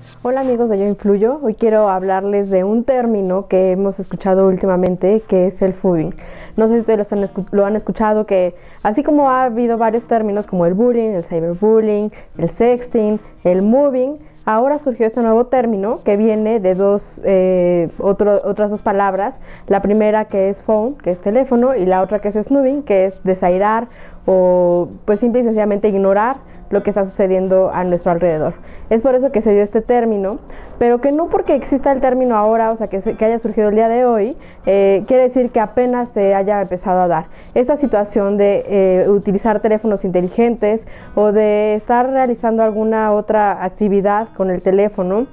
Hola amigos de Yo Influyo, hoy quiero hablarles de un término que hemos escuchado últimamente, que es el FUBing. No sé si ustedes lo han escuchado, que así como ha habido varios términos como el bullying, el cyberbullying, el sexting, el moving, ahora surgió este nuevo término que viene de otras dos palabras. La primera que es phone, que es teléfono, y la otra que es snoobing, que es desairar o pues simple y sencillamente ignorar lo que está sucediendo a nuestro alrededor. Es por eso que se dio este término, pero que no porque exista el término ahora, o sea, que haya surgido el día de hoy, quiere decir que apenas se haya empezado a dar. Esta situación de utilizar teléfonos inteligentes o de estar realizando alguna otra actividad con el teléfono,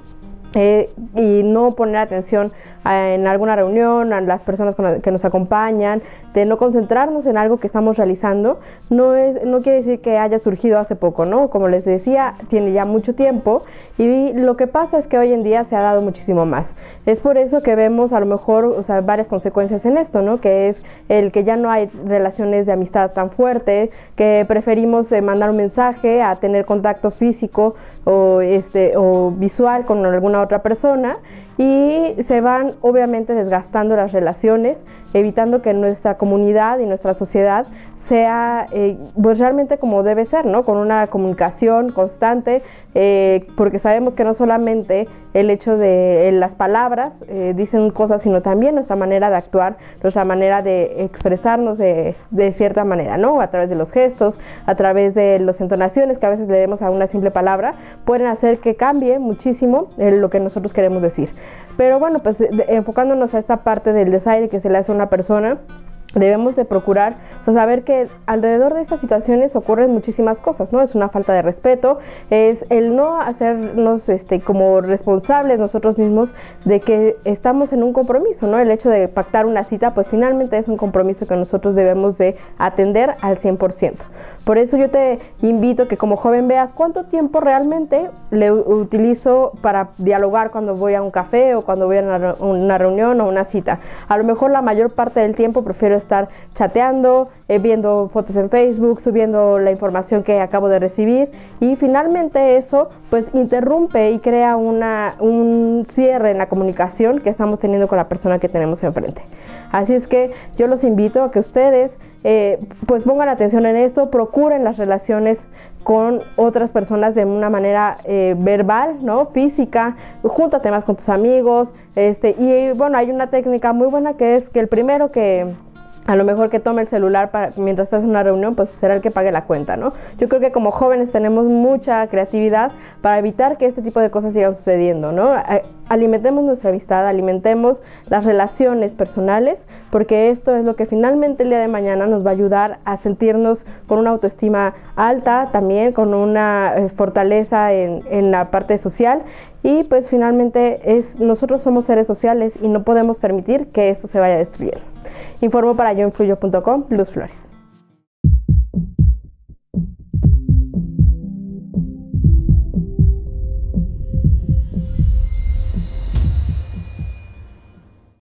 y no poner atención en alguna reunión, a las personas que nos acompañan, de no concentrarnos en algo que estamos realizando, no quiere decir que haya surgido hace poco, ¿no? Como les decía, tiene ya mucho tiempo, y lo que pasa es que hoy en día se ha dado muchísimo más. Es por eso que vemos a lo mejor, o sea, varias consecuencias en esto, ¿no? Que es el que ya no hay relaciones de amistad tan fuertes, que preferimos mandar un mensaje a tener contacto físico o visual con alguna otra persona, y se van obviamente desgastando las relaciones, evitando que nuestra comunidad y nuestra sociedad sea pues realmente como debe ser, ¿no? Con una comunicación constante, porque sabemos que no solamente el hecho de las palabras dicen cosas, sino también nuestra manera de actuar, nuestra manera de expresarnos de cierta manera, ¿no? A través de los gestos, a través de las entonaciones que a veces le demos a una simple palabra, pueden hacer que cambie muchísimo lo que nosotros queremos decir. Pero bueno, pues enfocándonos a esta parte del desaire que se le hace a una persona, debemos de procurar, o sea, saber que alrededor de estas situaciones ocurren muchísimas cosas, ¿no? Es una falta de respeto, es el no hacernos como responsables nosotros mismos de que estamos en un compromiso, ¿no? El hecho de pactar una cita, pues finalmente es un compromiso que nosotros debemos de atender al 100%. Por eso yo te invito que como joven veas cuánto tiempo realmente le utilizo para dialogar cuando voy a un café o cuando voy a una reunión o una cita. A lo mejor la mayor parte del tiempo prefiero estar chateando, viendo fotos en Facebook, subiendo la información que acabo de recibir, y finalmente eso pues interrumpe y crea un cierre en la comunicación que estamos teniendo con la persona que tenemos enfrente. Así es que yo los invito a que ustedes pues pongan atención en esto, procuren las relaciones con otras personas de una manera verbal, ¿no? Física, júntate más con tus amigos, y bueno, hay una técnica muy buena que es que el primero que a lo mejor que tome el celular mientras estás en una reunión, pues será el que pague la cuenta, ¿no? Yo creo que como jóvenes tenemos mucha creatividad para evitar que este tipo de cosas sigan sucediendo, ¿no? Alimentemos nuestra amistad, alimentemos las relaciones personales, porque esto es lo que finalmente el día de mañana nos va a ayudar a sentirnos con una autoestima alta, también con una fortaleza en la parte social, y pues finalmente nosotros somos seres sociales y no podemos permitir que esto se vaya destruyendo. Informo para yoinfluyo.com, Luz Flores.